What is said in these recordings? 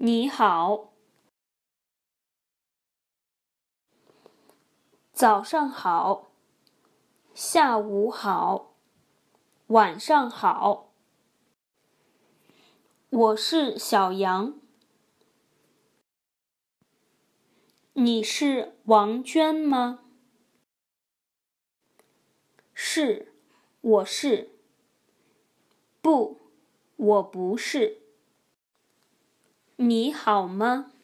你好，早上好，下午好，晚上好。我是小杨，你是王娟吗？是，我是。不，我不是。你好吗？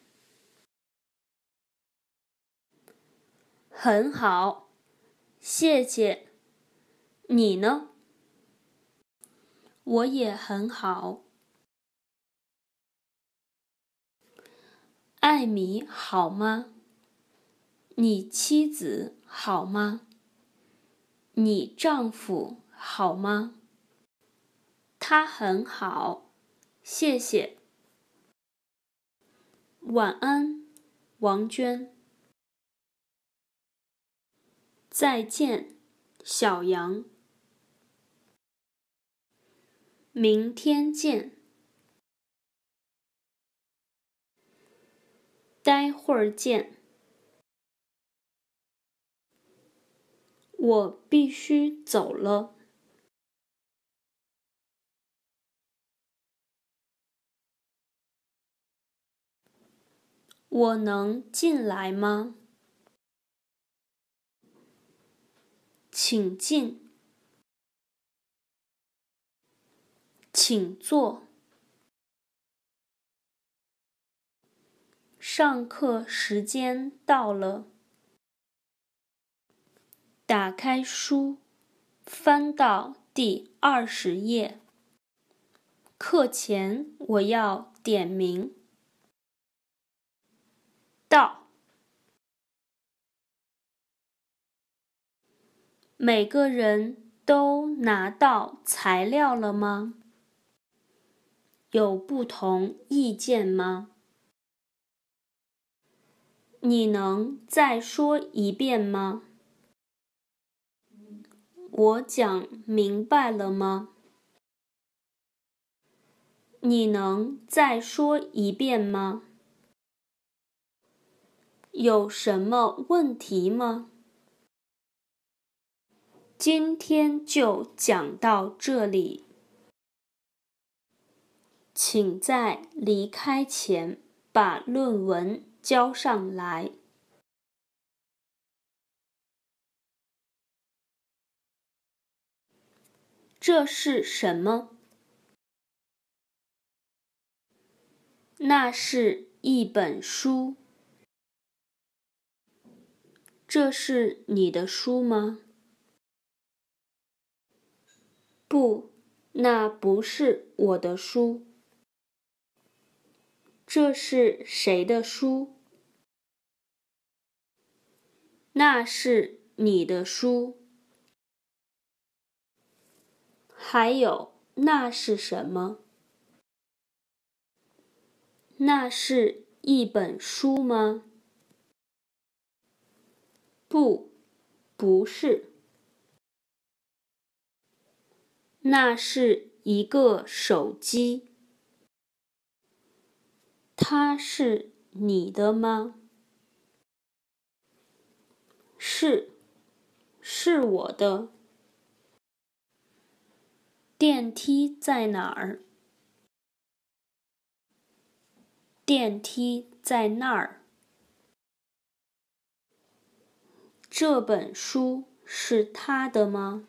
很好，谢谢。你呢？我也很好。艾米好吗？你妻子好吗？你丈夫好吗？他很好，谢谢。晚安，王娟。再见，小杨。明天见。待会儿见。我必须走了。我能进来吗？请进。请坐。上课时间到了。打开书，翻到第20页。课前我要点名。到。每个人都拿到材料了吗？有不同意见吗？你能再说一遍吗？我讲明白了吗？你能再说一遍吗？有什么问题吗？今天就讲到这里。请在离开前把论文交上来。这是什么？那是一本书。这是你的书吗？不，那不是我的书。这是谁的书？那是你的书。还有，那是什么？那是一本书吗？不，不是。那是一个手机。它是你的吗？是，是我的。电梯在哪儿？电梯在那儿。这本书是他的吗？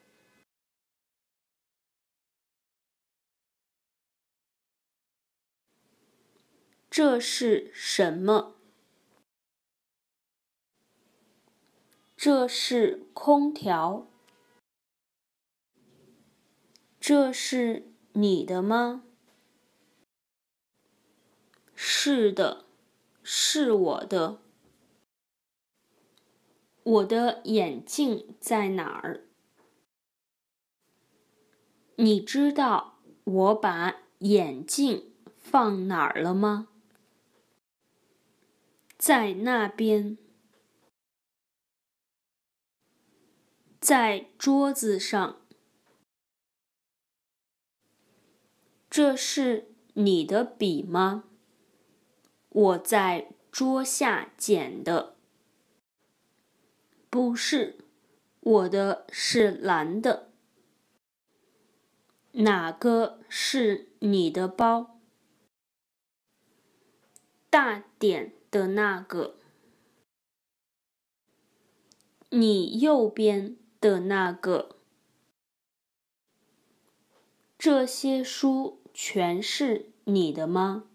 这是什么？这是空调。这是你的吗？是的，是我的。我的眼镜在哪儿？你知道我把眼镜放哪儿了吗？在那边。在桌子上。这是你的笔吗？ 我在桌下捡的。不是，我的是蓝的。哪个是你的包？大点的那个。你右边的那个。这些书全是你的吗？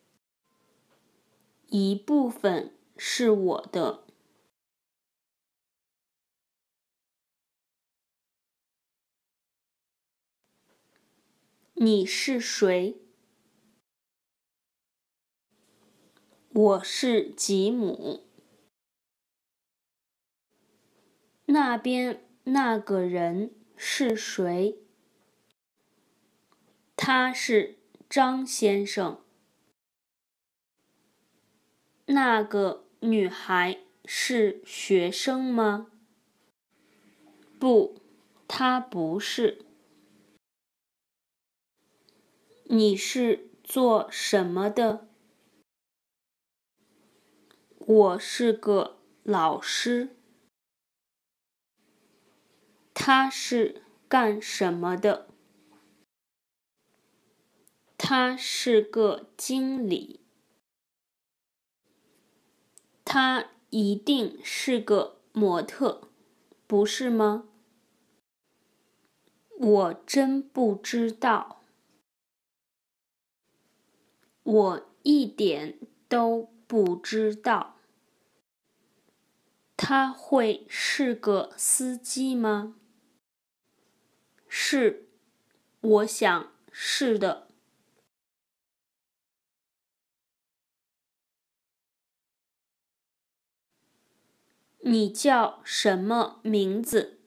一部分是我的。你是谁？我是吉姆。那边那个人是谁？他是张先生。那个女孩是学生吗？不，她不是。你是做什么的？我是个老师。他是干什么的？他是个经理。他一定是个模特，不是吗？我真不知道。我一点都不知道。他会是个司机吗？是，我想是的。你叫什么名字？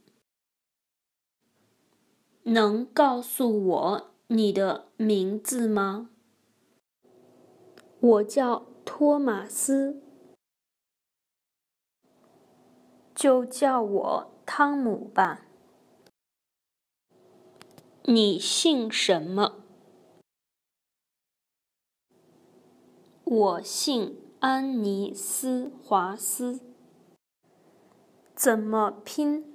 能告诉我你的名字吗？我叫托马斯。就叫我汤姆吧。你姓什么？我姓安妮斯华斯。怎么拼？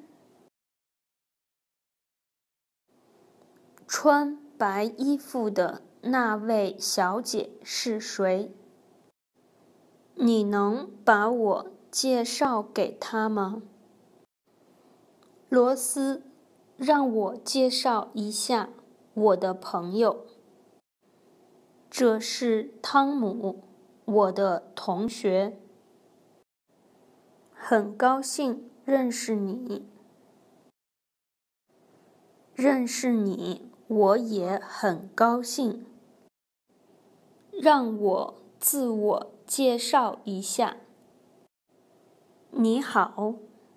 穿白衣服的那位小姐是谁？你能把我介绍给她吗？罗斯，让我介绍一下我的朋友。这是汤姆，我的同学。很高兴认识你。认识你，我也很高兴。让我自我介绍一下。你好。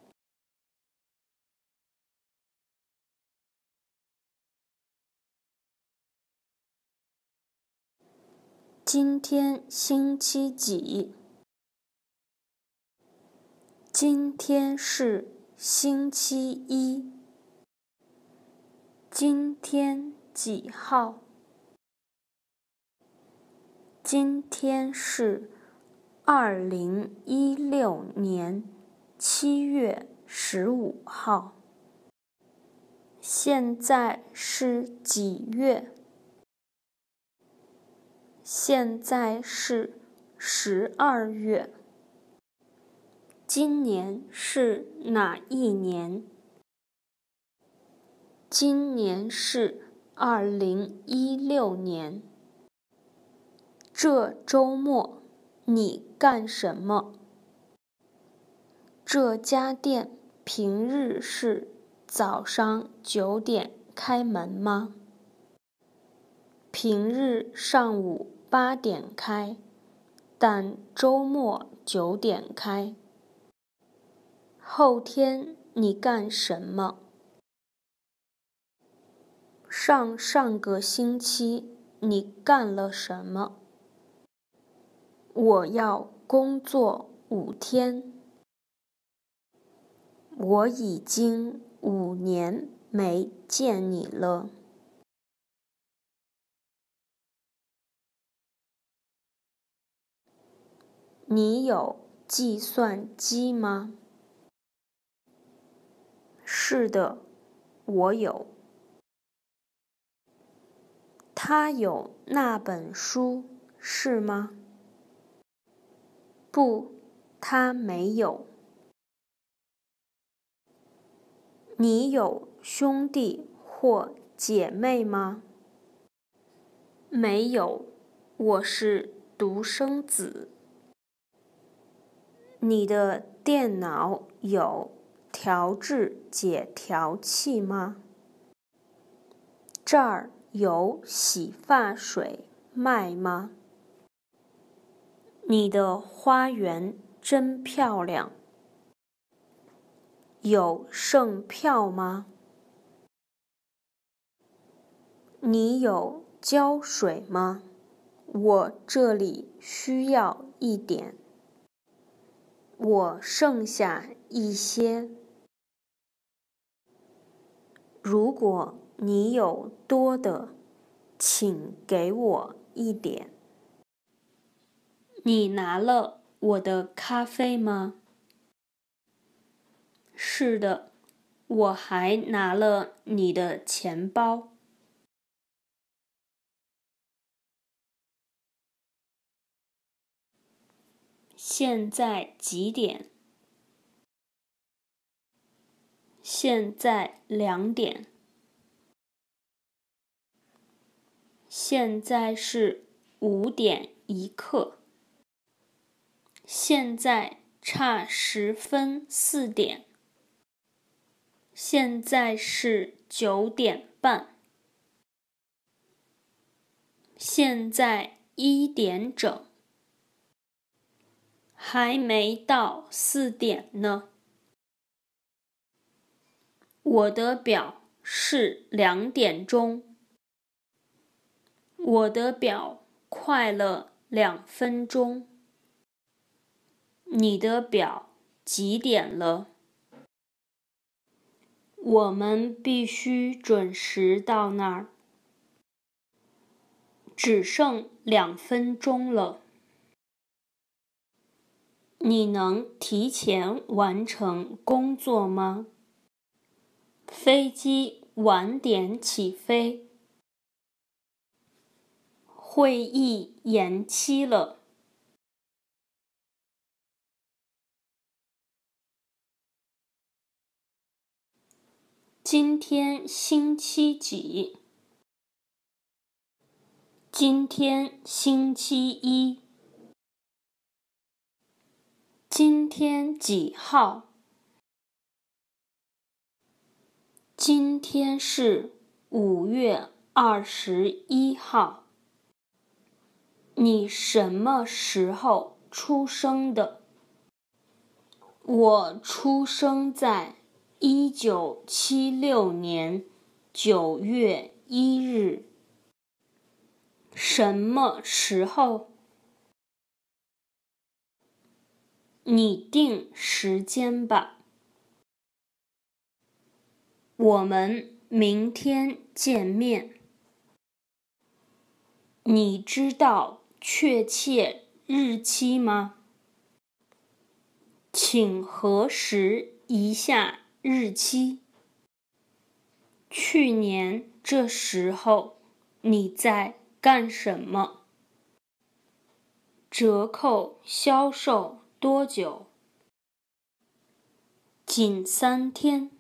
今天星期几？今天是星期一。今天几号？今天是2016年7月15号。现在是几月？现在是12月。今年是哪一年？今年是2016年。这周末你干什么？这家店平日是早上9点开门吗？平日上午8点开，但周末9点开。后天你干什么？上个星期你干了什么？我要工作5天。我已经5年没见你了。 你有计算机吗？是的，我有。他有那本书，是吗？不，他没有。你有兄弟或姐妹吗？没有，我是独生子。你的电脑有调制解调器吗？这儿有洗发水卖吗？你的花园真漂亮。有剩票吗？你有胶水吗？我这里需要一点。我剩下一些。如果你有多的，请给我一点。你拿了我的咖啡吗？是的，我还拿了你的钱包。现在几点？现在2点。现在是5点1刻。现在差10分4点。现在是9点半。现在1点整。还没到4点呢。我的表是2点钟。我的表快了2分钟。你的表几点了？我们必须准时到那儿。只剩2分钟了。你能提前完成工作吗？飞机晚点起飞。会议延期了。今天星期几？今天星期一。今天几号？今天是5月21号。你什么时候出生的？我出生在1976年9月1日。什么时候？你定时间吧。我们明天见面。你知道确切日期吗？请核实一下日期。去年这时候你在干什么？折扣销售多久？仅3天。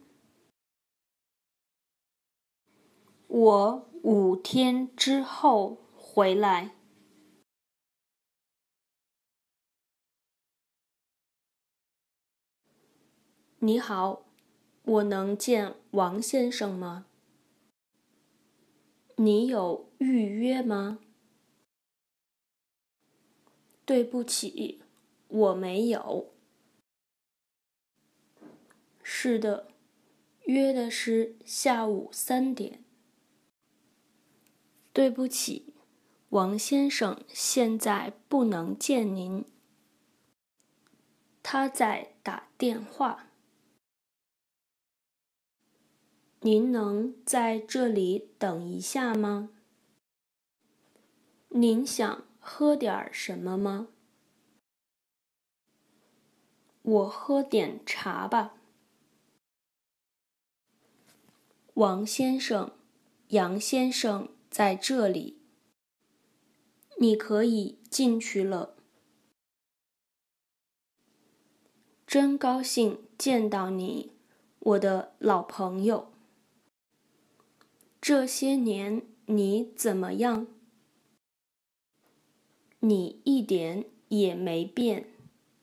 我5天之后回来。你好，我能见王先生吗？你有预约吗？对不起，我没有。是的，约的是下午3点。对不起，王先生现在不能见您。他在打电话。您能在这里等一下吗？您想喝点什么吗？ 我喝点茶吧。王先生，杨先生在这里，你可以进去了。真高兴见到你，我的老朋友。这些年你怎么样？你一点也没变。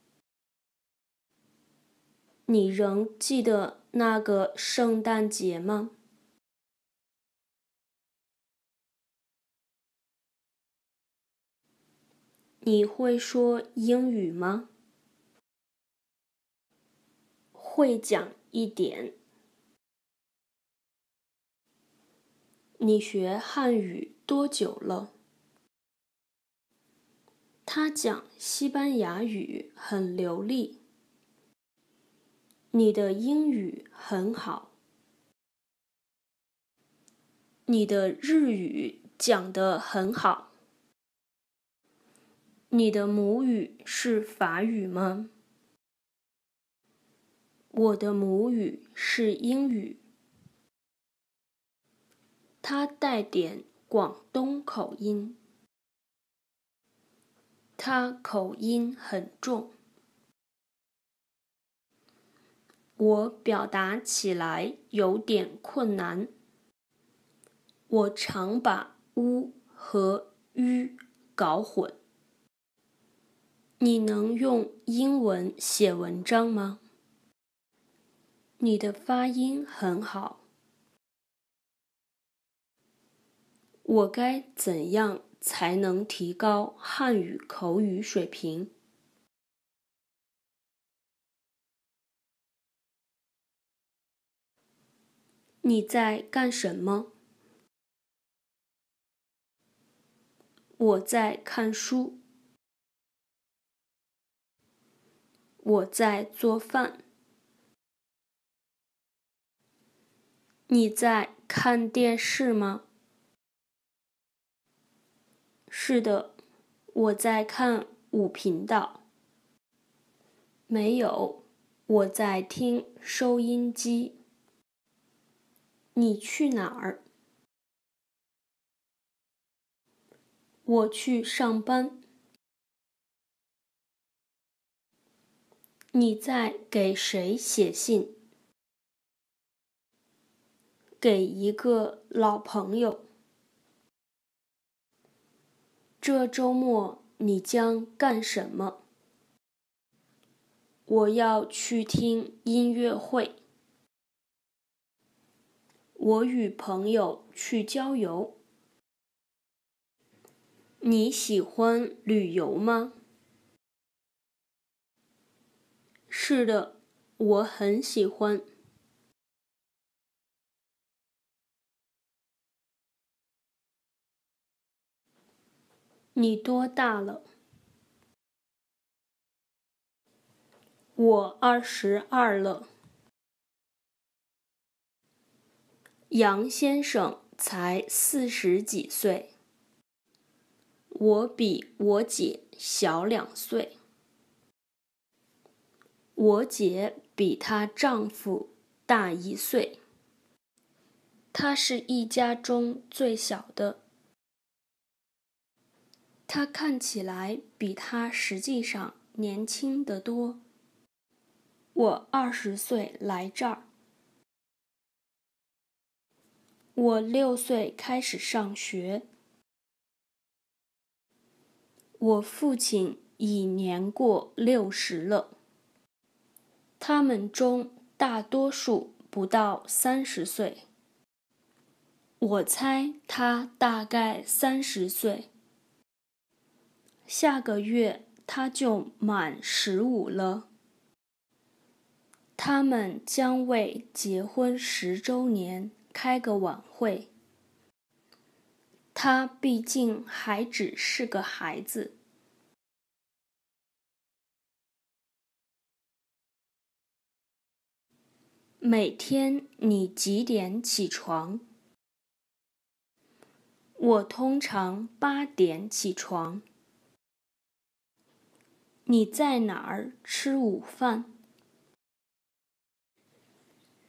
你仍记得那个圣诞节吗？你会说英语吗？会讲一点。你学汉语多久了？他讲西班牙语很流利。你的英语很好。你的日语讲得很好。你的母语是法语吗？我的母语是英语。它带点广东口音。它口音很重。我表达起来有点困难。我常把乌和吁搞混。你能用英文写文章吗？你的发音很好。我该怎样才能提高汉语口语水平？你在干什么？我在看书。我在做饭。你在看电视吗？是的，我在看5频道。没有，我在听收音机。你去哪儿？我去上班。你在给谁写信？给一个老朋友。这周末你将干什么？我要去听音乐会。我与朋友去郊游。你喜欢旅游吗？是的，我很喜欢。你多大了？我22了。杨先生才40几岁。我比我姐小2岁。我姐比她丈夫大1岁。她是一家中最小的。她看起来比她实际上年轻得多。我20岁来这儿。我6岁开始上学。我父亲已年过60了。他们中大多数不到30岁。我猜他大概30岁。下个月他就满15了。他们将为结婚10周年开个晚会。他毕竟还只是个孩子。每天你几点起床？我通常8点起床。你在哪儿吃午饭？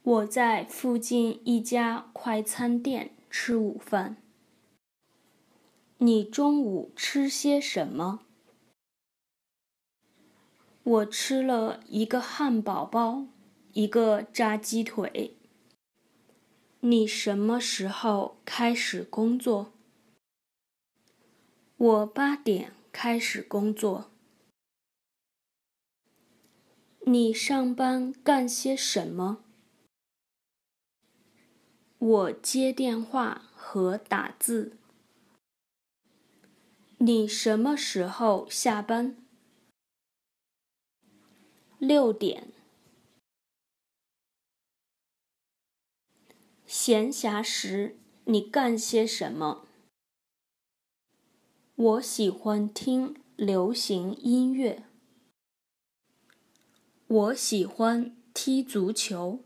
我在附近一家快餐店吃午饭。你中午吃些什么？我吃了一个汉堡包，一个炸鸡腿。你什么时候开始工作？我8点开始工作。你上班干些什么？我接电话和打字。你什么时候下班？6点。闲暇时你干些什么？我喜欢听流行音乐。我喜欢踢足球。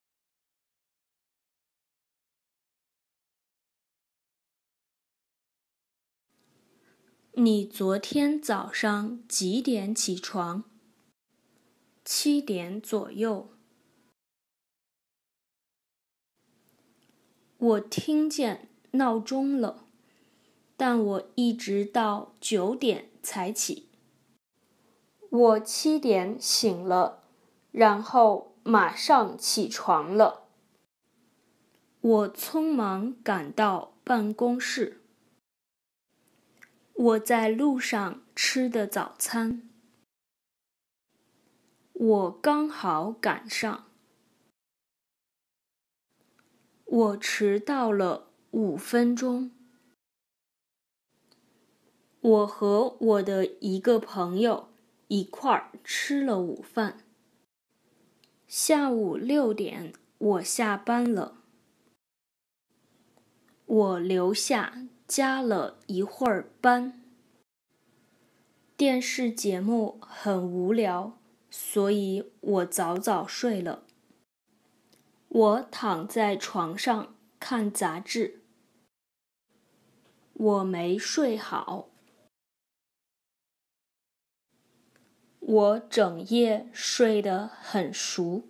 你昨天早上几点起床？7点左右。我听见闹钟了，但我一直到9点才起。我7点醒了，然后马上起床了。我匆忙赶到办公室。我在路上吃的早餐。我刚好赶上。我迟到了5分钟。我和我的一个朋友一块儿吃了午饭。下午6点我下班了。我留下加了一会儿班。电视节目很无聊，所以我早早睡了。我躺在床上看杂志。我没睡好。我整夜睡得很熟。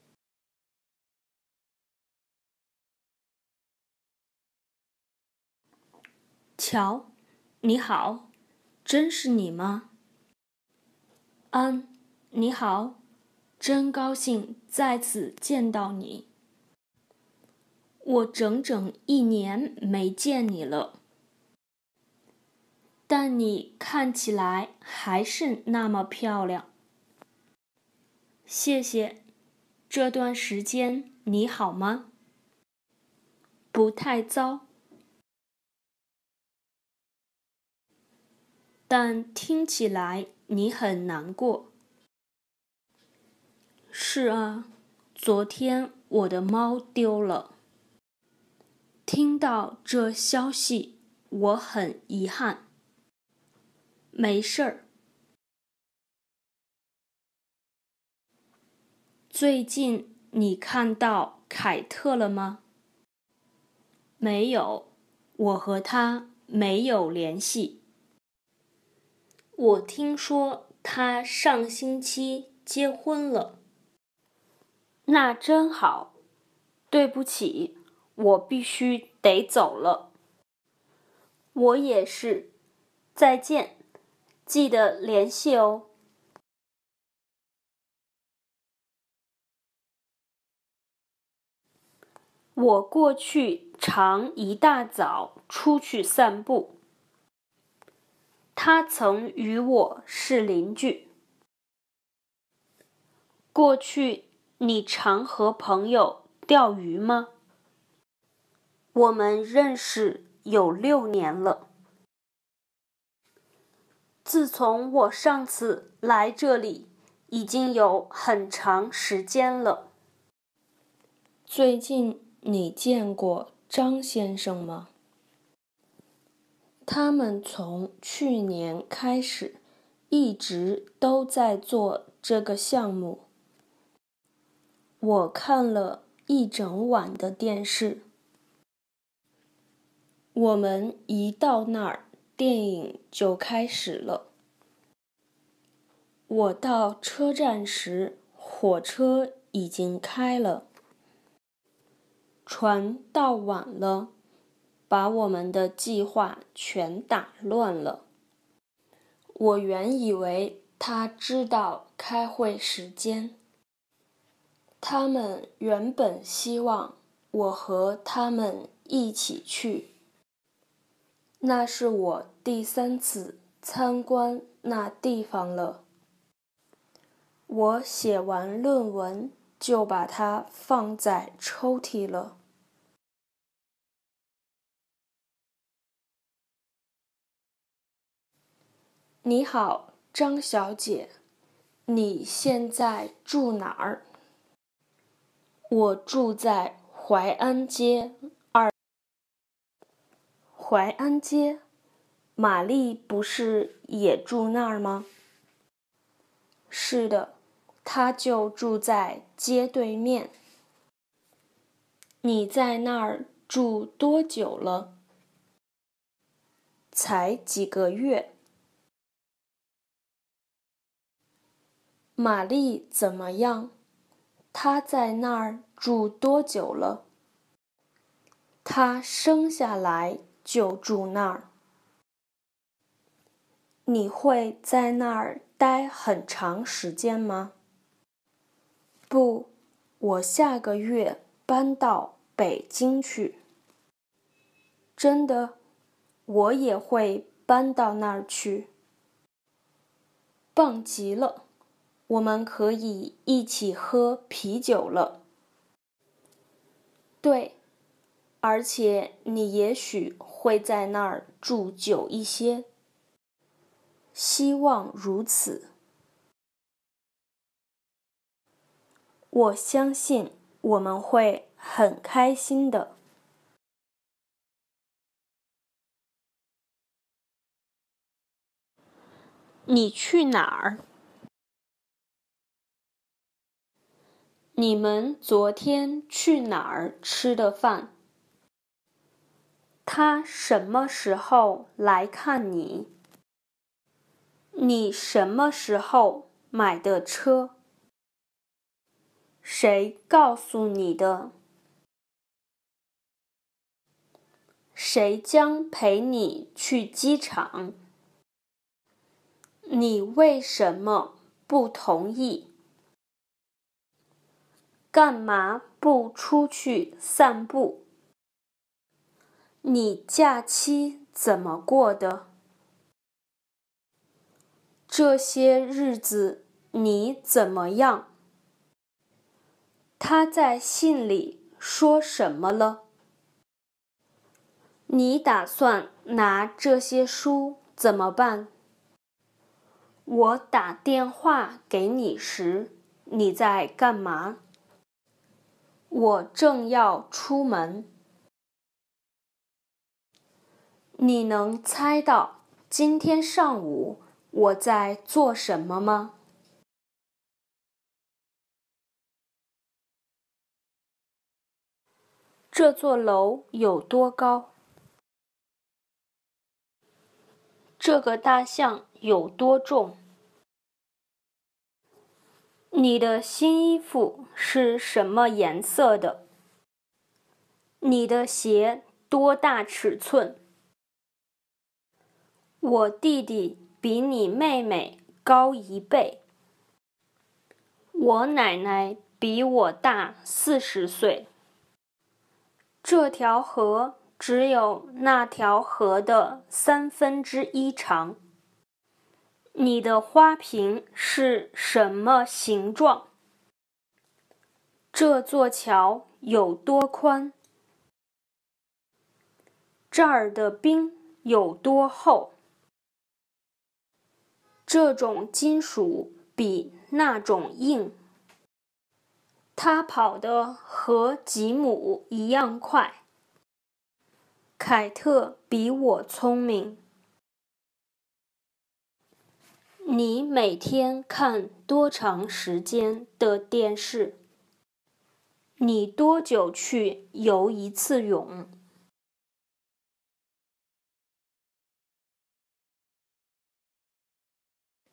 乔，你好，真是你吗？安，你好，真高兴再次见到你。我整整1年没见你了，但你看起来还是那么漂亮。谢谢。这段时间你好吗？不太糟。但听起来你很难过。是啊，昨天我的猫丢了。听到这消息，我很遗憾。没事儿。最近你看到凯特了吗？没有，我和他没有联系。我听说他上星期结婚了。那真好。对不起，我必须得走了。我也是。再见，记得联系哦。我过去常一大早出去散步。他曾与我是邻居。过去你常和朋友钓鱼吗？我们认识有6年了。自从我上次来这里，已经有很长时间了。最近你见过张先生吗？他们从去年开始，一直都在做这个项目。我看了一整晚的电视。我们一到那儿，电影就开始了。我到车站时，火车已经开了。 船到晚了，把我们的计划全打乱了。我原以为他知道开会时间。他们原本希望我和他们一起去。那是我第3次参观那地方了。我写完论文就把它放在抽屉了。你好，张小姐，你现在住哪儿？我住在淮安街2。淮安街？玛丽不是也住那儿吗？是的，她就住在街对面。你在那儿住多久了？才几个月。玛丽怎么样？她在那儿住多久了？她生下来就住那儿。你会在那儿待很长时间吗？不，我下个月搬到北京去。真的，我也会搬到那儿去。棒极了，我们可以一起喝啤酒了。对，而且你也许会在那儿住久一些。希望如此。我相信我们会很开心的。你去哪儿？你们昨天去哪儿吃的饭？他什么时候来看你？你什么时候买的车？谁告诉你的？谁将陪你去机场？你为什么不同意？干嘛不出去散步？你假期怎么过的？这些日子你怎么样？他在信里说什么了？你打算拿这些书怎么办？我打电话给你时，你在干嘛？我正要出门。你能猜到今天上午我在做什么吗？这座楼有多高？这个大象有多重？你的新衣服是什么颜色的？你的鞋多大尺寸？我弟弟比你妹妹高1倍。我奶奶比我大40岁。这条河只有那条河的1/3长。你的花瓶是什么形状？这座桥有多宽？这儿的冰有多厚？这种金属比那种硬。他跑得和吉姆一样快。凯特比我聪明。你每天看多长时间的电视？你多久去游一次泳？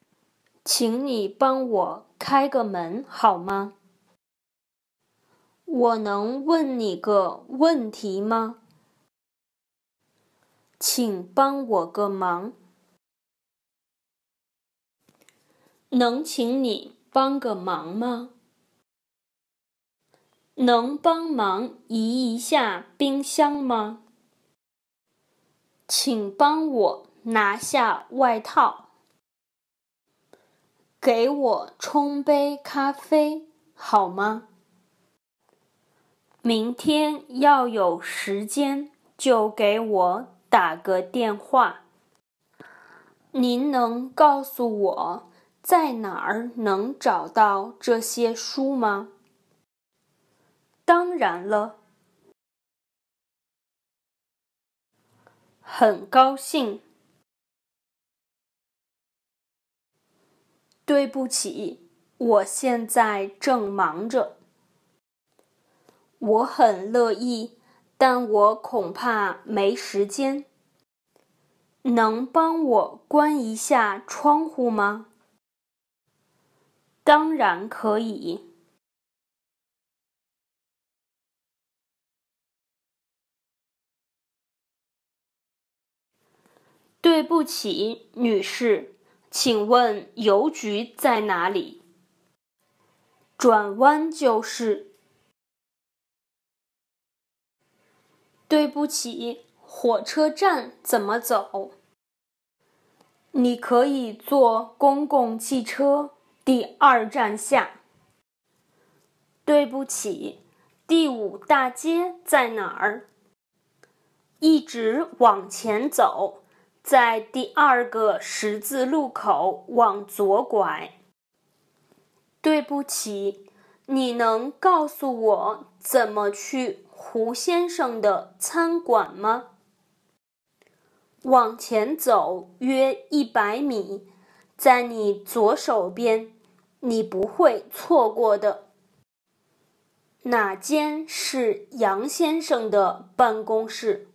请你帮我开个门好吗？ 我能问你个问题吗？请帮我个忙。能请你帮个忙吗？能帮忙移一下冰箱吗？请帮我拿下外套。给我冲杯咖啡，好吗？明天要有时间就给我打个电话。您能告诉我在哪儿能找到这些书吗？当然了。很高兴。对不起，我现在正忙着。我很乐意，但我恐怕没时间。能帮我关一下窗户吗？当然可以。对不起，女士，请问邮局在哪里？转弯就是。对不起，火车站怎么走？你可以坐公共汽车，第2站下。对不起，第5大街在哪儿？一直往前走，在第2个十字路口往左拐。对不起，你能告诉我怎么去胡先生的餐馆吗？往前走约100米，在你左手边，你不会错过的。哪间是杨先生的办公室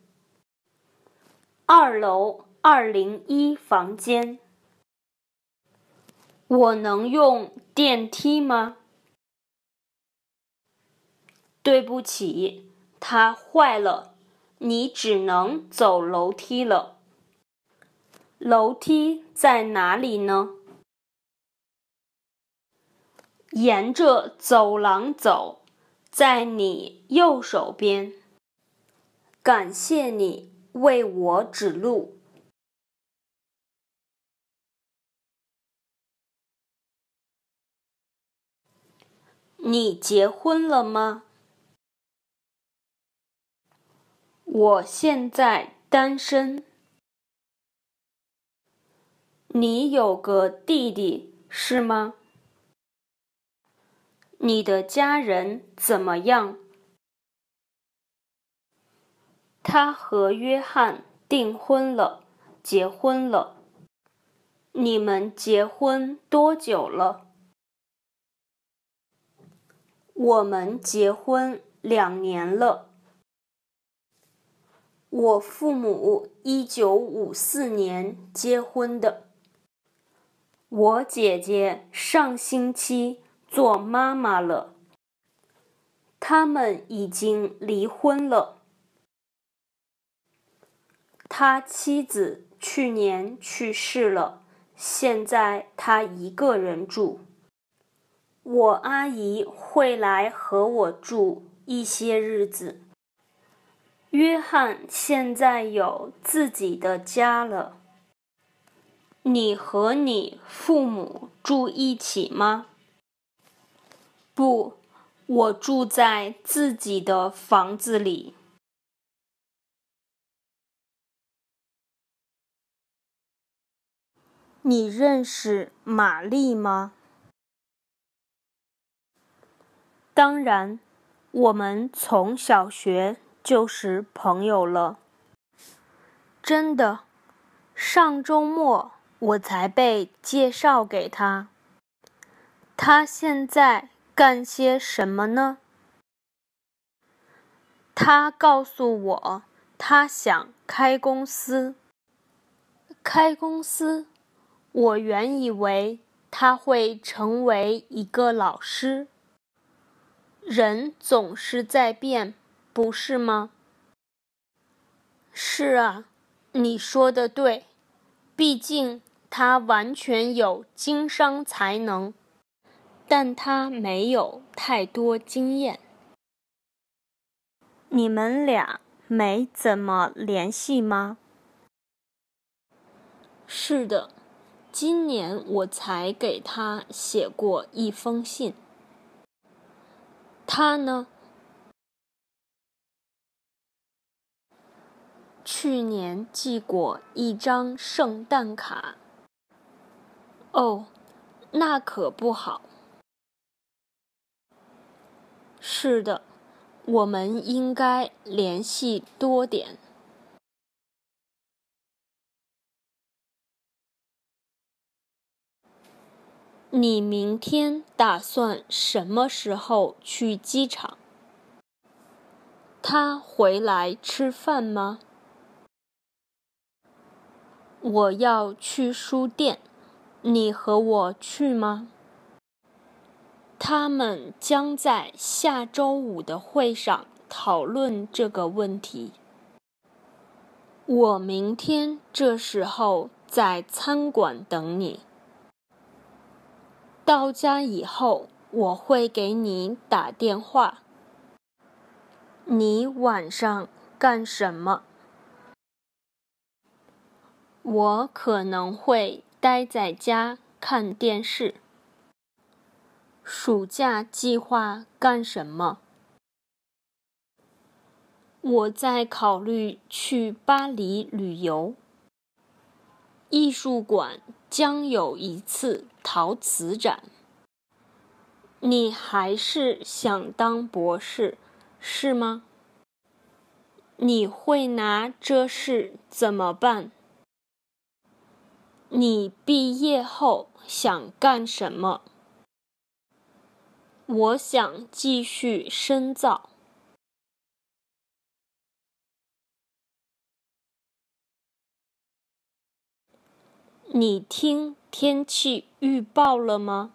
？2楼201房间。我能用电梯吗？对不起，它坏了，你只能走楼梯了。楼梯在哪里呢？沿着走廊走，在你右手边。感谢你为我指路。你结婚了吗？我现在单身。你有个弟弟，是吗？你的家人怎么样？他和约翰订婚了，结婚了。你们结婚多久了？我们结婚2年了。我父母1954年结婚的。我姐姐上星期做妈妈了。他们已经离婚了。他妻子去年去世了，现在他一个人住。我阿姨会来和我住一些日子。约翰现在有自己的家了。你和你父母住一起吗？不，我住在自己的房子里。你认识玛丽吗？当然，我们从小学就是朋友了。真的，上周末我才被介绍给他。他现在干些什么呢？他告诉我，他想开公司。开公司？我原以为他会成为一个老师。 人总是在变，不是吗？是啊，你说的对，毕竟他完全有经商才能，但他没有太多经验。你们俩没怎么联系吗？是的，今年我才给他写过一封信。他呢？去年寄过一张圣诞卡。哦，那可不好。是的，我们应该联系多点。你明天打算什么时候去机场？他回来吃饭吗？我要去书店，你和我去吗？他们将在下周五的会上讨论这个问题。我明天这时候在餐馆等你。到家以后，我会给你打电话。你晚上干什么？我可能会待在家看电视。暑假计划干什么？我在考虑去巴黎旅游。艺术馆将有一次陶瓷展。你还是想当博士，是吗？你会拿这事怎么办？你毕业后想干什么？我想继续深造。你听天气预报了吗？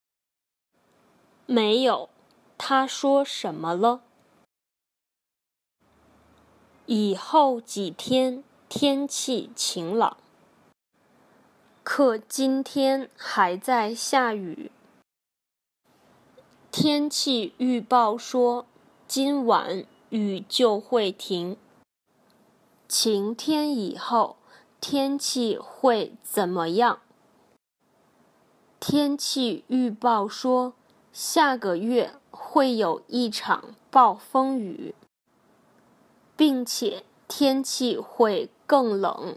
没有，他说什么了？以后几天天气晴朗，可今天还在下雨。天气预报说今晚雨就会停。晴天以后天气会怎么样？天气预报说下个月会有一场暴风雨，并且天气会更冷。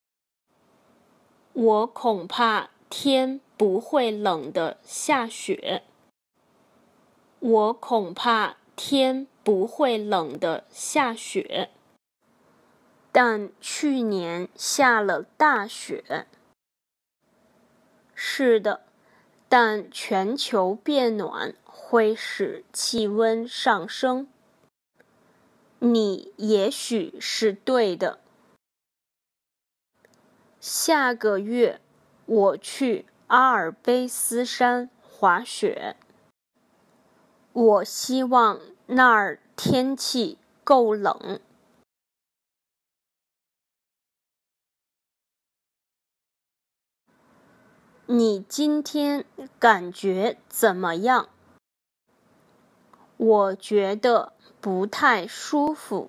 我恐怕天不会冷的下雪。我恐怕天不会冷的下雪。但去年下了大雪。是的，但全球变暖会使气温上升。你也许是对的。下个月我去阿尔卑斯山滑雪。我希望那儿天气够冷。你今天感觉怎么样？我觉得不太舒服。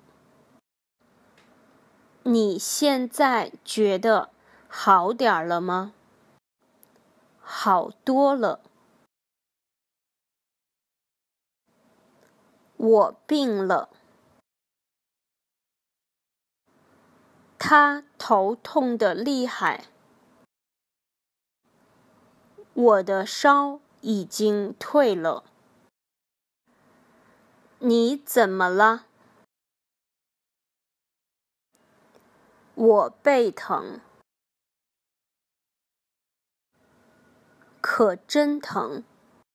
你现在觉得好点儿了吗？好多了。我病了。他头痛得厉害。我的烧已经退了。你怎么了？我背疼。可真疼。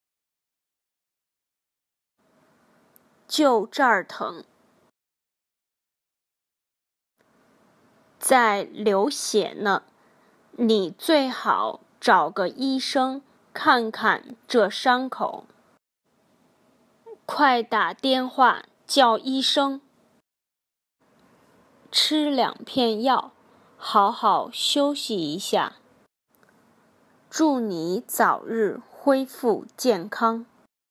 就这儿疼。在流血呢，你最好找个医生看看这伤口。 快打电话叫医生。吃2片药，好好休息一下。祝你早日恢复健康。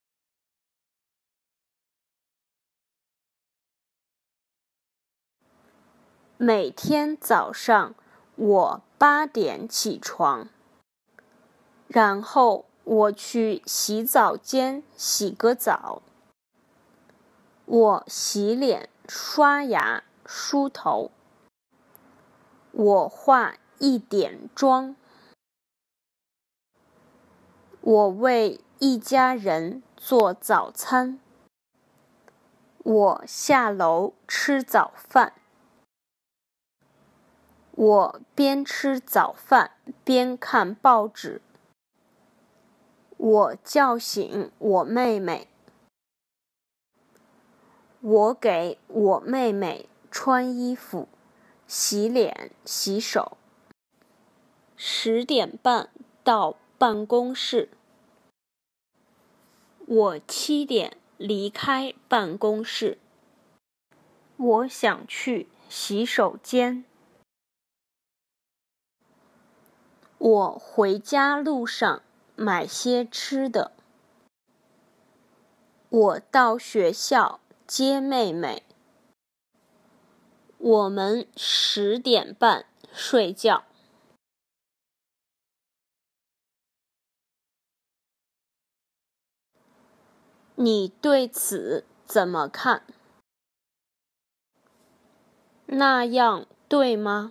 每天早上我8点起床，然后我去洗澡间洗个澡。我洗脸、刷牙、梳头。我化1点妆。我为一家人做早餐。我下楼吃早饭。我边吃早饭边看报纸。我叫醒我妹妹。我给我妹妹穿衣服、洗脸、洗手。10点半到办公室。我7点离开办公室。我想去洗手间。我回家路上买些吃的。我到学校接妹妹。我们10点半睡觉。你对此怎么看？那样对吗？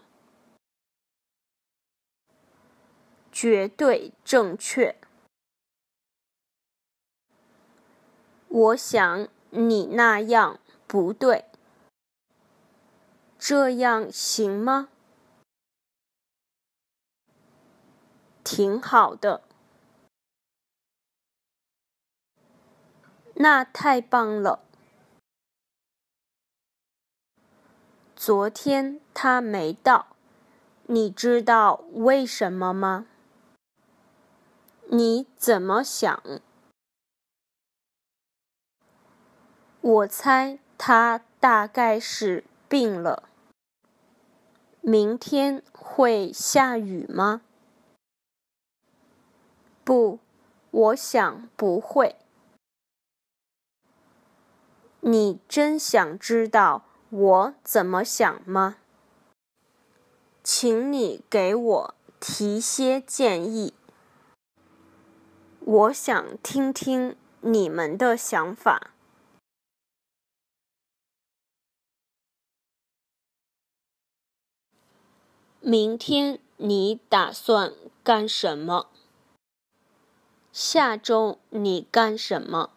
绝对正确。我想你那样不对。这样行吗？挺好的。那太棒了。昨天他没到，你知道为什么吗？你怎么想？我猜他大概是病了。明天会下雨吗？不，我想不会。你真想知道我怎么想吗？请你给我提些建议。我想听听你们的想法。明天你打算干什么？下周你干什么？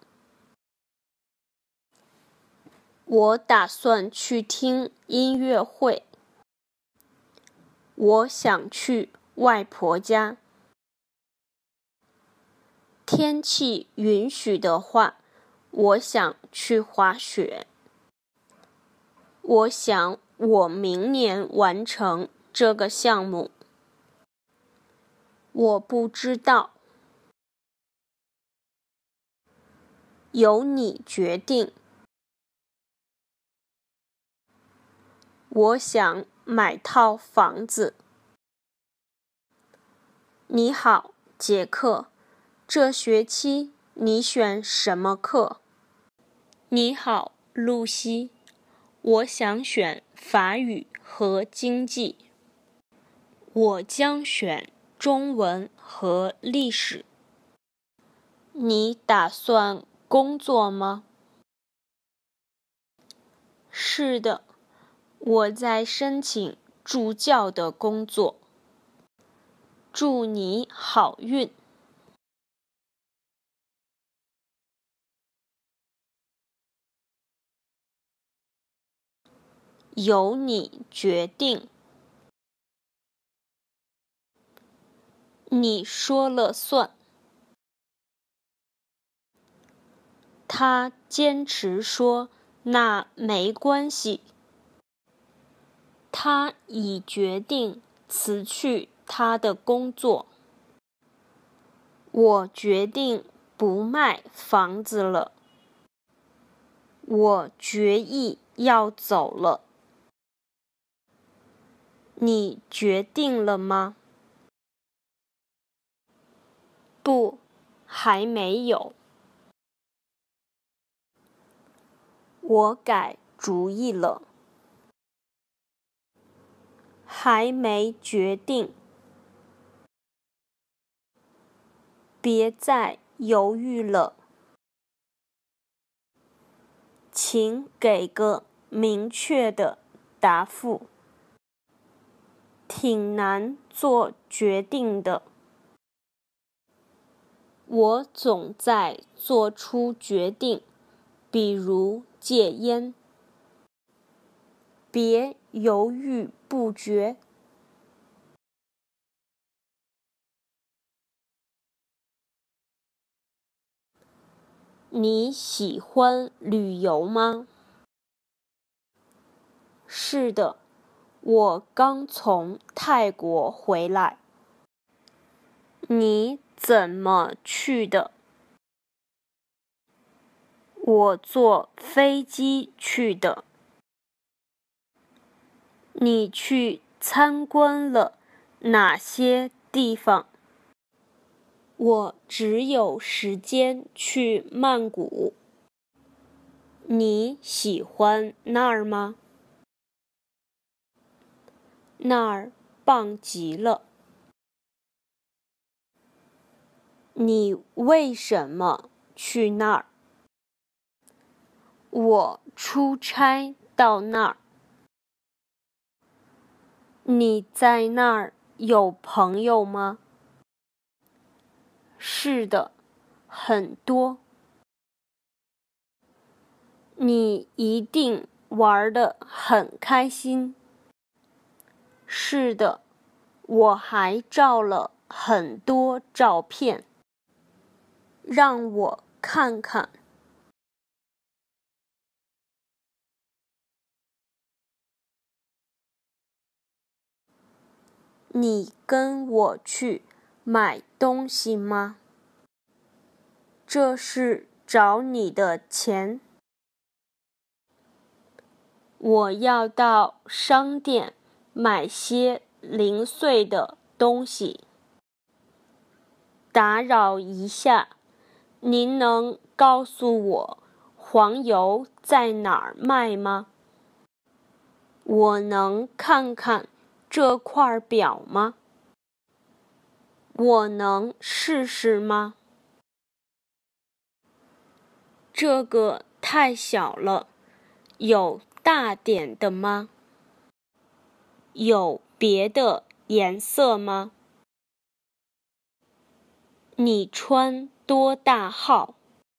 我打算去听音乐会。我想去外婆家。天气允许的话，我想去滑雪。我想我明年完成这个项目。我不知道。由你决定。我想买套房子。你好，杰克，这学期你选什么课？你好，露西，我想选法语和经济。我将选中文和历史。你打算工作吗？是的，我在申请助教的工作。祝你好运。由你决定。你说了算。他坚持说那没关系。他已决定辞去他的工作。我决定不卖房子了。 我决意要走了。你决定了吗？不，还没有。我改主意了。还没决定。别再犹豫了。请给个明确的答复。挺难做决定的。我总在做出决定，比如戒烟。别犹豫不决。你喜欢旅游吗？是的，我刚从泰国回来。你怎么去的？我坐飞机去的。你去参观了哪些地方？我只有时间去曼谷。你喜欢那儿吗？那儿棒极了。你为什么去那儿？我出差到那儿。你在那儿有朋友吗？是的，很多。你一定玩得很开心。是的，我还照了很多照片。让我看看。你跟我去买东西吗？这是找你的钱。我要到商店买些零碎的东西。打扰一下，您能告诉我黄油在哪儿卖吗？我能看看这块表吗？我能试试吗？这个太小了，有大点的吗？有别的颜色吗？你穿多大号？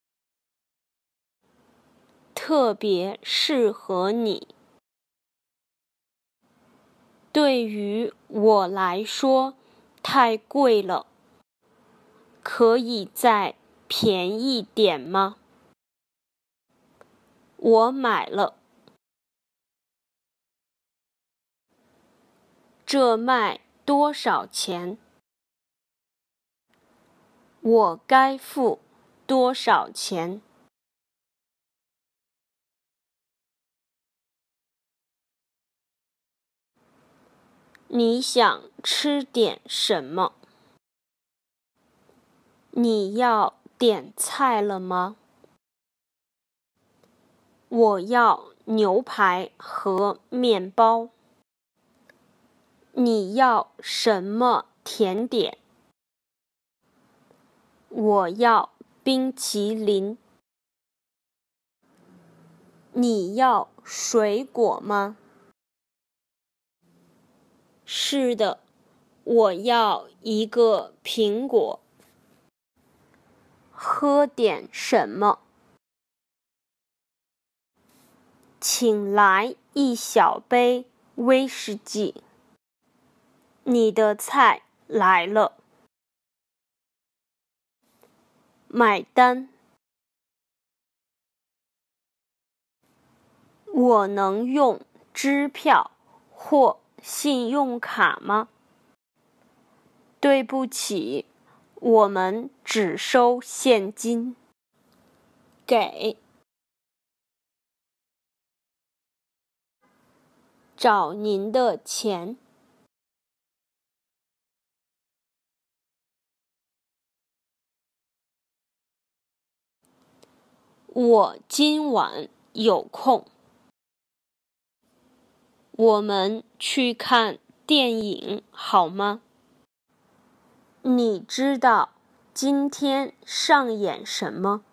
特别适合你。对于我来说，太贵了。可以再便宜点吗？我买了。这卖多少钱？我该付多少钱？你想吃点什么？你要点菜了吗？我要牛排和面包。你要什么甜点？我要冰淇淋。你要水果吗？是的，我要一个苹果。喝点什么？请来一小杯威士忌。你的菜来了。买单。我能用支票或信用卡吗？对不起，我们只收现金。给。 找您的钱。我今晚有空。我们去看电影好吗？你知道今天上演什么？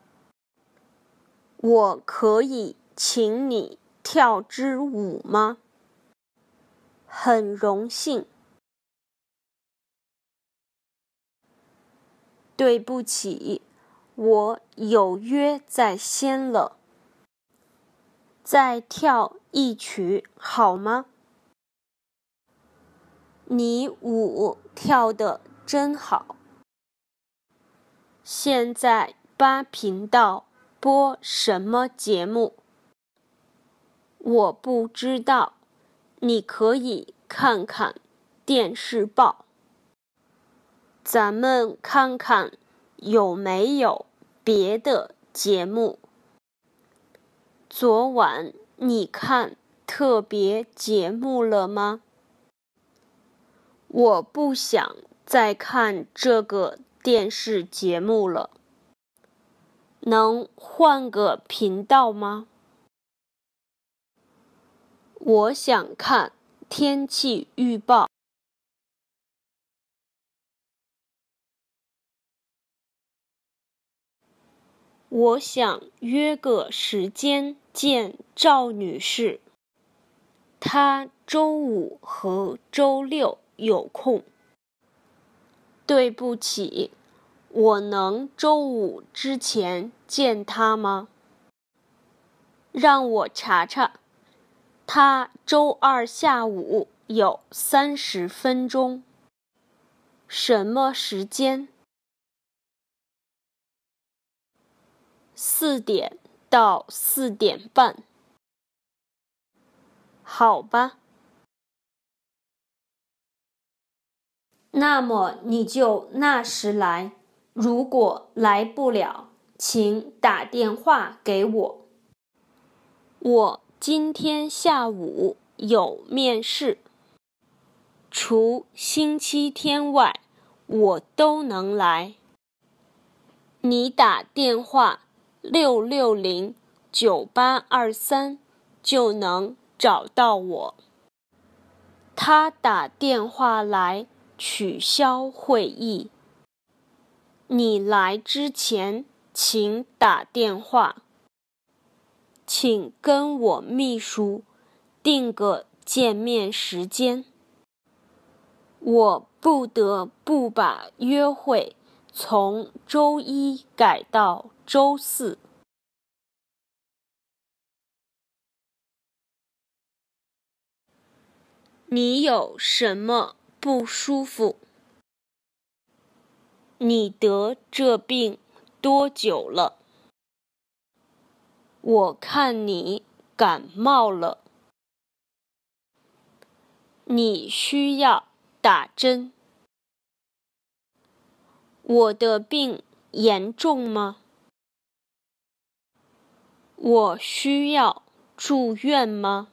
我可以请你跳支舞吗？很荣幸。对不起，我有约在先了。再跳一曲好吗？你舞跳得真好。现在8频道播什么节目？我不知道，你可以看看电视报。咱们看看有没有别的节目。昨晚你看特别节目了吗？我不想再看这个电视节目了。能换个频道吗？我想看天气预报。我想约个时间见赵女士。她周5和周6有空。对不起，我能周5之前见她吗？让我查查，她周2下午有30分钟。什么时间？4点到4点半。好吧。那么你就那时来，如果来不了，请打电话给我。我今天下午有面试。除星期天外，我都能来。你打电话660-9823就能找到我。他打电话来取消会议。你来之前请打电话。请跟我秘书定个见面时间。我不得不把约会从周1改到周4。你有什么不舒服？你得这病多久了？我看你感冒了。你需要打针。我的病严重吗？我需要住院吗？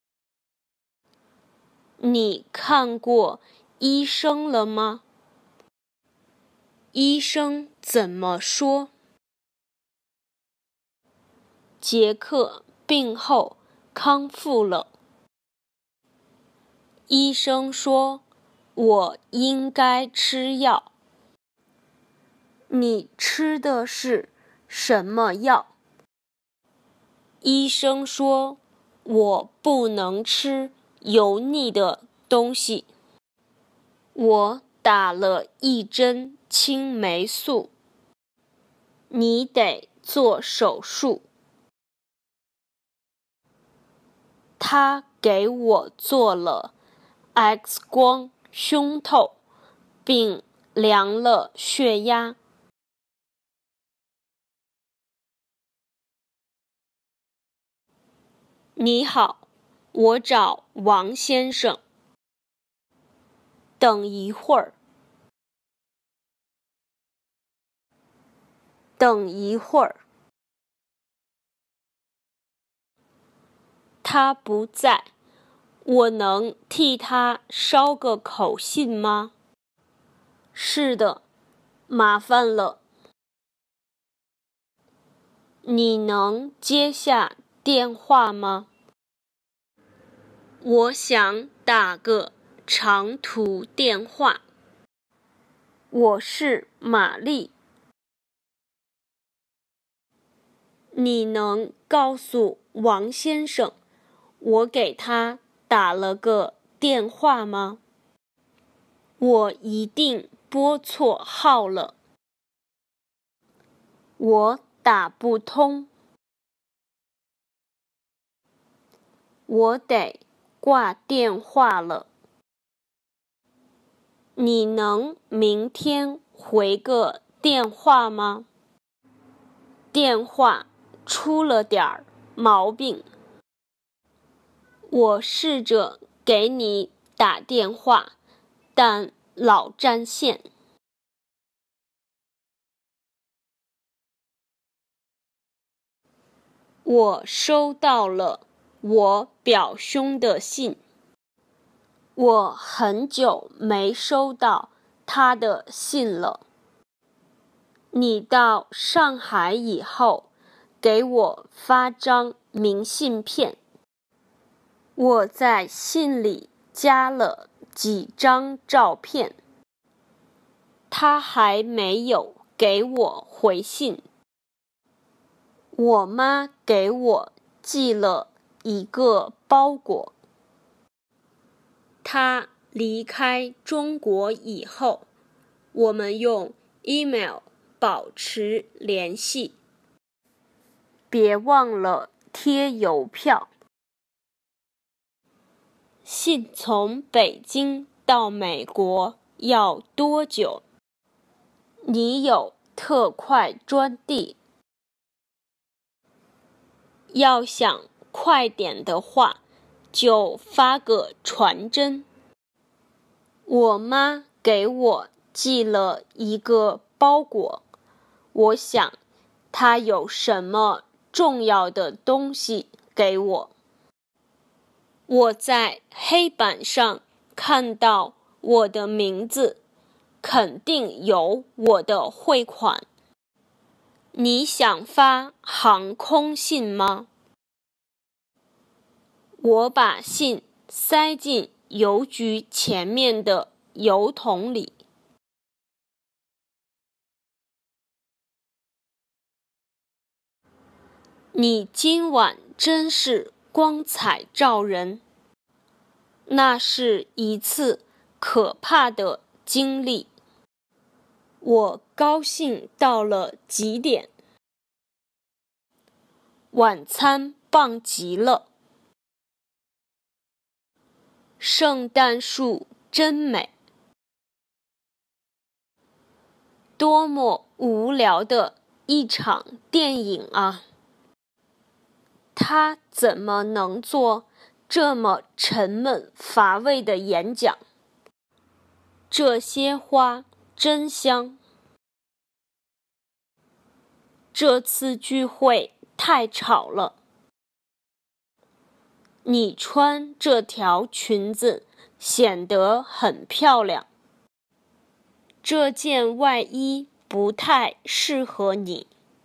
你看过医生了吗？医生怎么说？杰克病后康复了。医生说，我应该吃药。你吃的是什么药？医生说，我不能吃油腻的东西。我打了1针青霉素。你得做手术。他给我做了 X 光胸透，并量了血压。你好，我找王先生。等一会儿。等一会儿。他不在， 我能替他捎个口信吗？是的，麻烦了。你能接下电话吗？我想打个长途电话。我是玛丽。你能告诉王先生，我给他打了个电话吗？我一定拨错号了。我打不通。我得挂电话了。你能明天回个电话吗？电话出了点儿毛病。我试着给你打电话，但老占线。我收到了我表兄的信。我很久没收到他的信了。你到上海以后，给我发张明信片。我在信里加了几张照片。他还没有给我回信。我妈给我寄了一个包裹。他离开中国以后，我们用 email 保持联系。别忘了贴邮票。信从北京到美国要多久？你有特快专递。要想快点的话，就发个传真。我妈给我寄了一个包裹，我想她有什么重要的东西给我。我在黑板上看到我的名字，肯定有我的汇款。你想发航空信吗？我把信塞进邮局前面的邮筒里。你今晚真是光彩照人。那是一次可怕的经历。我高兴到了极点。晚餐棒极了。圣诞树真美。多么无聊的一场电影啊！他怎么能做这么沉闷乏味的演讲？这些花真香。这次聚会太吵了。你穿这条裙子显得很漂亮。这件外衣不太适合你。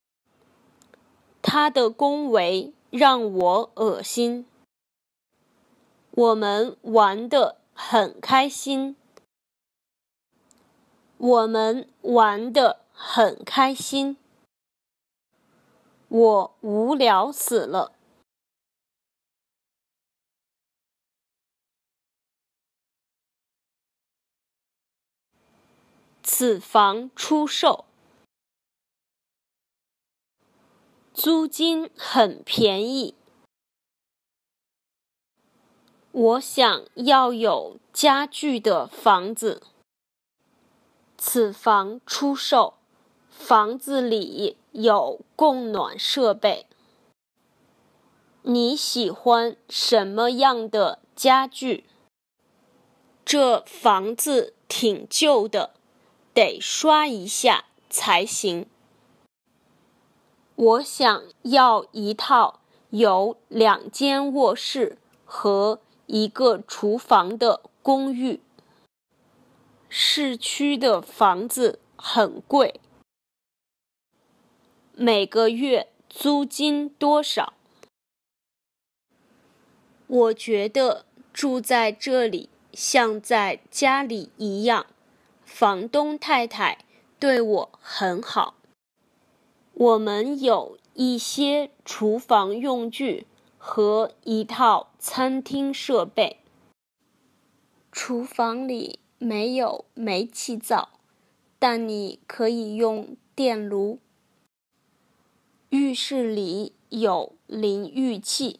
它的恭维让我恶心。我们玩得很开心。我们玩得很开心。我无聊死了。此房出售。租金很便宜。我想要有家具的房子。此房出售，房子里有供暖设备。你喜欢什么样的家具？这房子挺旧的，得刷一下才行。我想要一套有2间卧室和一个厨房的公寓。市区的房子很贵，每个月租金多少？我觉得住在这里像在家里一样，房东太太对我很好。我们有一些厨房用具和一套餐厅设备。厨房里没有煤气灶，但你可以用电炉。浴室里有淋浴器。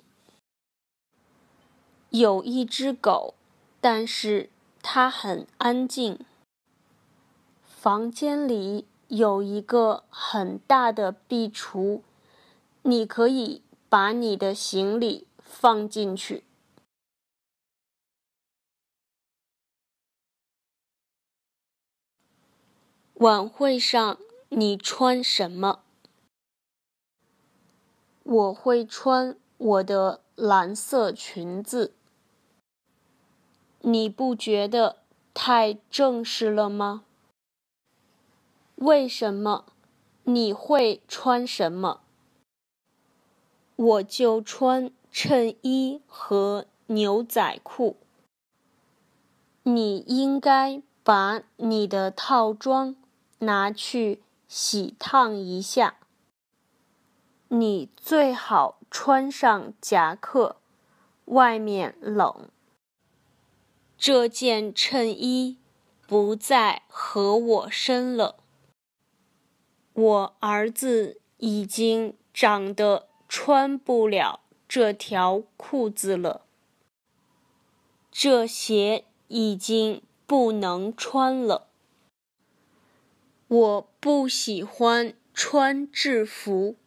有一只狗，但是它很安静。房间里有一个很大的壁橱，你可以把你的行李放进去。晚会上你穿什么？我会穿我的蓝色裙子。你不觉得太正式了吗？为什么？你会穿什么？我就穿衬衣和牛仔裤。你应该把你的套装拿去洗烫一下。你最好穿上夹克，外面冷。这件衬衣不再合我身了。我儿子已经长得穿不了这条裤子了。这鞋已经不能穿了。我不喜欢穿制服。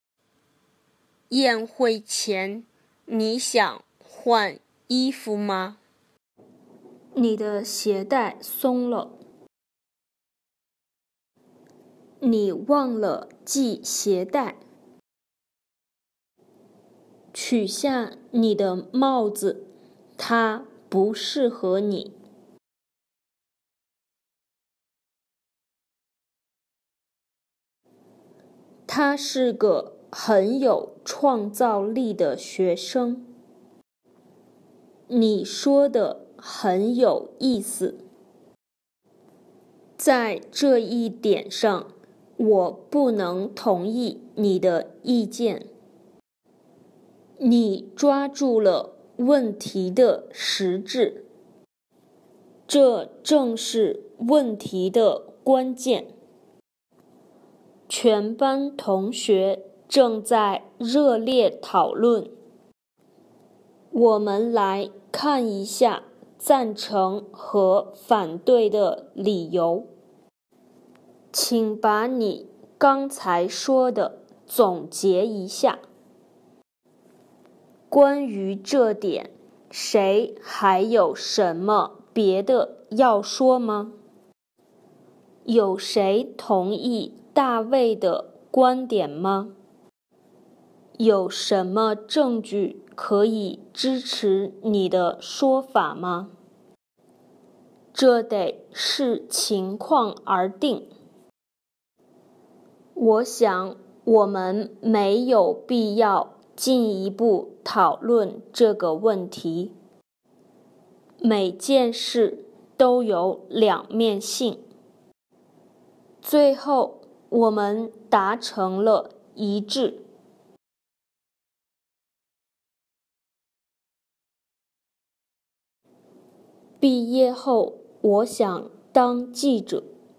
宴会前，你想换衣服吗？你的鞋带松了。你忘了系鞋带。取下你的帽子，它不适合你。他是个很有创造力的学生。你说的很有意思。在这一点上，我不能同意你的意见。你抓住了问题的实质，这正是问题的关键。全班同学正在热烈讨论。我们来看一下赞成和反对的理由。请把你刚才说的总结一下。关于这点，谁还有什么别的要说吗？有谁同意大卫的观点吗？有什么证据可以支持你的说法吗？这得视情况而定。我想我们没有必要进一步讨论这个问题。每件事都有两面性。最后，我们达成了一致。毕业后，我想当记者。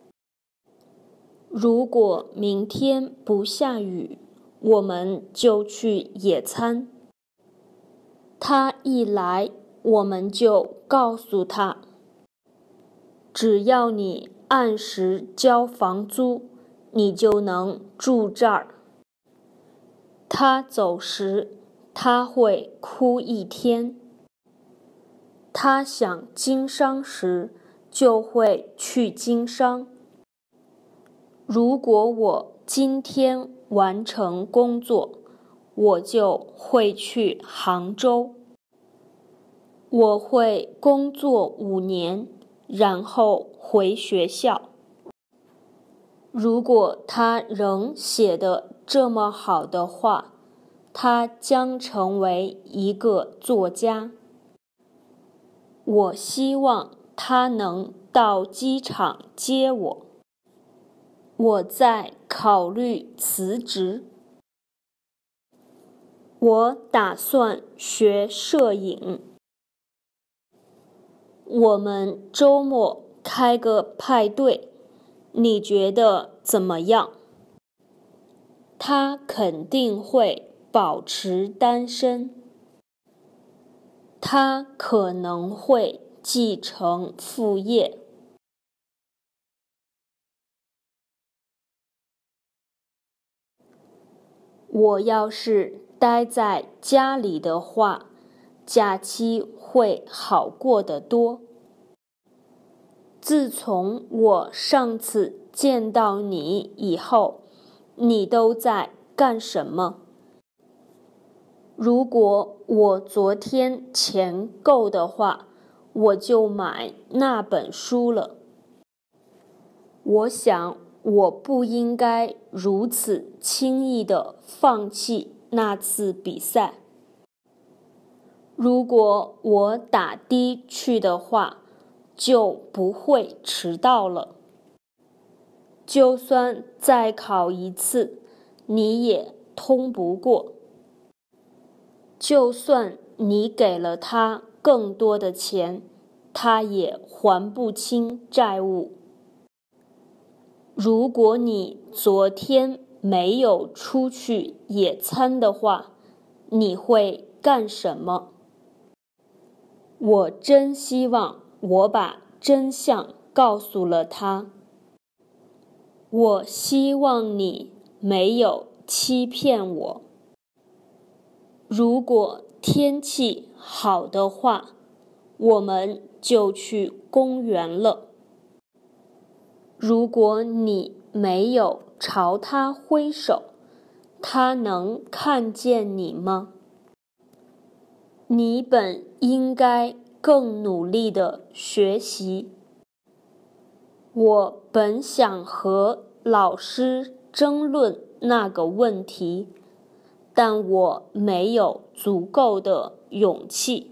如果明天不下雨，我们就去野餐。他一来，我们就告诉他，只要你按时交房租，你就能住这儿。他走时，他会哭一天。他想经商时，就会去经商。如果我今天完成工作，我就会去杭州。 我会工作5年，然后回学校。如果他仍写得这么好的话，他将成为一个作家。我希望他能到机场接我。我在考虑辞职。我打算学摄影。我们周末开个派对，你觉得怎么样？他肯定会保持单身。他可能会继承父业。我要是待在家里的话，假期会好过得多。自从我上次见到你以后，你都在干什么？如果我昨天钱够的话，我就买那本书了。我想我不应该如此轻易地放弃那次比赛。如果我打的去的话，就不会迟到了。就算再考一次，你也通不过。就算你给了他更多的钱，他也还不清债务。如果你昨天没有出去野餐的话，你会干什么？我真希望我把真相告诉了他。我希望你没有欺骗我。如果天气好的话，我们就去公园了。如果你没有朝他挥手，他能看见你吗？你本应该更努力地学习。我本想和老师争论那个问题，但我没有足够的勇气。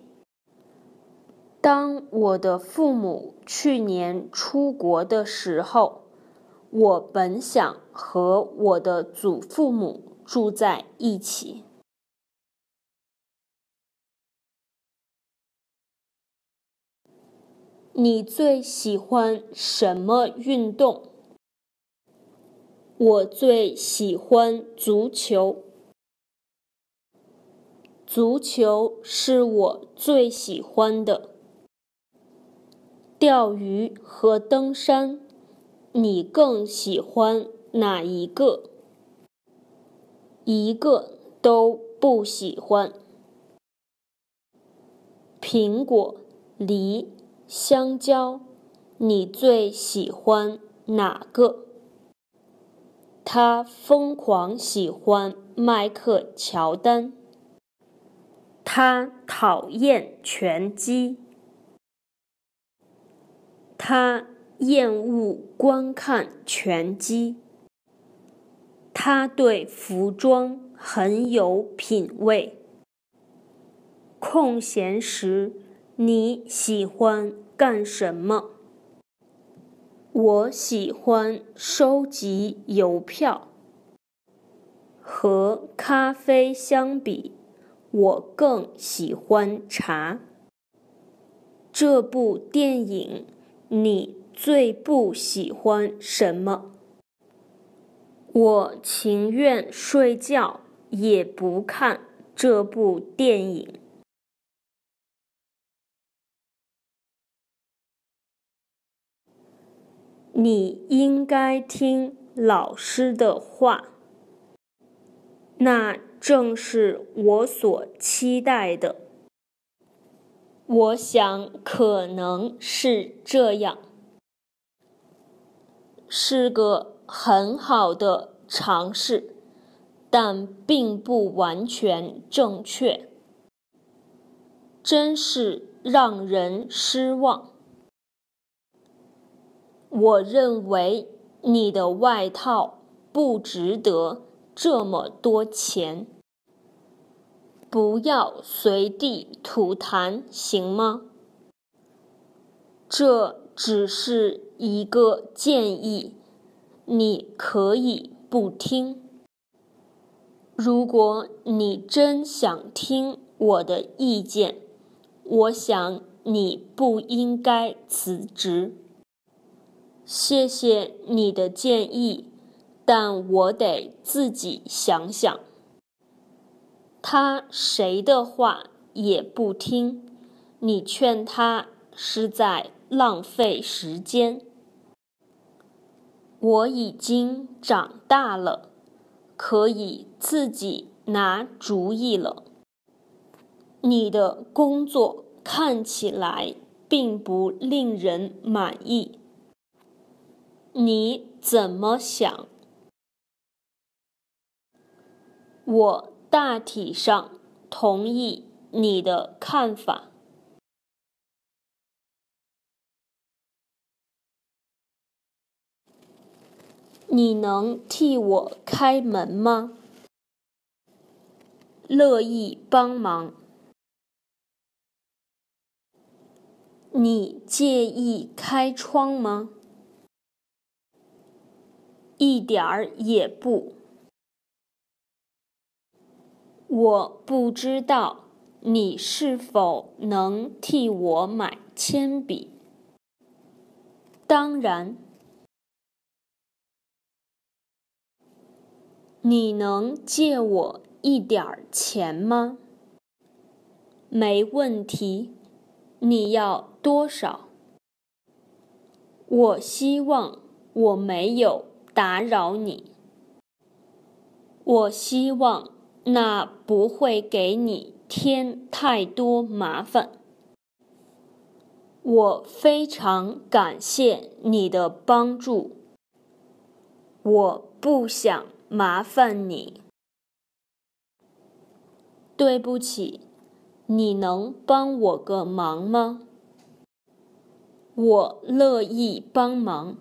当我的父母去年出国的时候，我本想和我的祖父母住在一起。你最喜欢什么运动？我最喜欢足球。足球是我最喜欢的。钓鱼和登山，你更喜欢哪一个？一个都不喜欢。苹果、梨、香蕉，你最喜欢哪个？他疯狂喜欢迈克·乔丹。他讨厌拳击。他厌恶观看拳击。他对服装很有品味。空闲时，你喜欢干什么？我喜欢收集邮票。和咖啡相比，我更喜欢茶。这部电影，你最不喜欢什么？我情愿睡觉，也不看这部电影。你应该听老师的话。那正是我所期待的。我想可能是这样。是个很好的尝试，但并不完全正确。真是让人失望。我认为你的外套不值得这么多钱。不要随地吐痰，行吗？这只是一个建议，你可以不听。如果你真想听我的意见，我想你不应该辞职。谢谢你的建议，但我得自己想想。他谁的话也不听，你劝他是在浪费时间。我已经长大了，可以自己拿主意了。你的工作看起来并不令人满意。你怎么想？我大体上同意你的看法。你能替我开门吗？乐意帮忙。你介意开窗吗？一点儿也不。我不知道你是否能替我买铅笔。当然。你能借我一点儿钱吗？没问题。你要多少？我希望我没有打扰你。我希望那不会给你添太多麻烦。我非常感谢你的帮助。我不想麻烦你。对不起，你能帮我个忙吗？我乐意帮忙。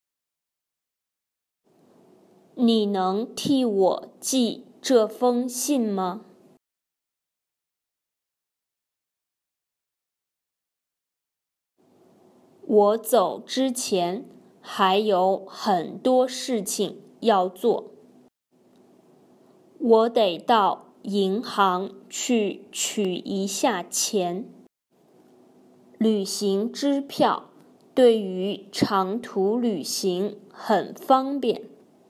你能替我寄这封信吗？我走之前还有很多事情要做。我得到银行去取一下钱。旅行支票对于长途旅行很方便。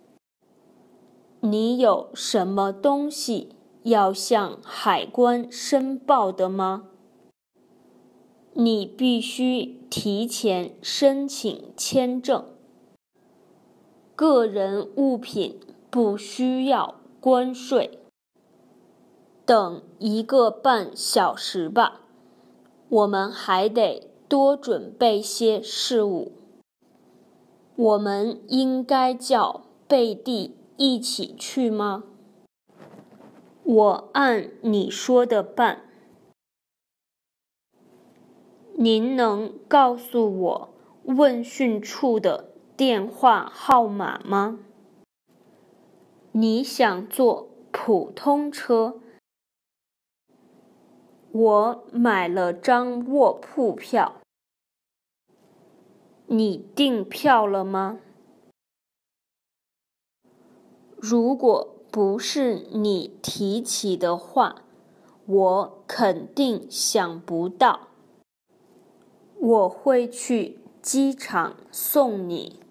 你有什么东西要向海关申报的吗？你必须提前申请签证。个人物品不需要关税。等1个半小时吧，我们还得多准备些事物。我们应该叫贝蒂一起去吗？我按你说的办。您能告诉我问讯处的电话号码吗？你想坐普通车？我买了张卧铺票。你订票了吗？如果不是你提起的话，我肯定想不到。我会去机场送你。